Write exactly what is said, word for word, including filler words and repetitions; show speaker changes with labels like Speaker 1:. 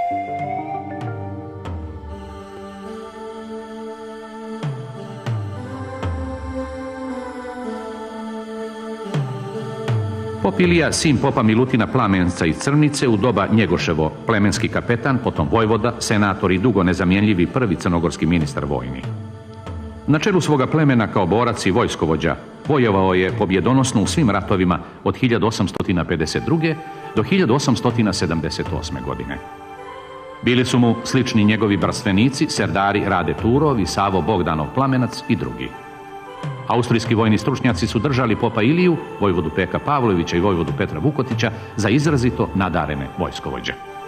Speaker 1: Pop Ilija, sin popa Milutina Plamenca iz Crnice, u doba Njegoševo plemenski kapetan, potom vojvoda, senator i dugo nezamjenljivi prvi crnogorski ministar vojni. Na čelu svoga plemena kao borac i vojskovođa vojevao je pobjedonosno u svim ratovima od hiljadu osamsto pedeset druge. do hiljadu osamsto sedamdeset osme. godine. Bili su mu slični njegovi brstvenici, serdari Rade Turov i Savo Bogdanov Plamenac i drugi. Austrijski vojni stručnjaci su držali popa Iliju, vojvodu Peka Pavlovića i vojvodu Petra Vukotića za izrazito nadarene vojskovođe.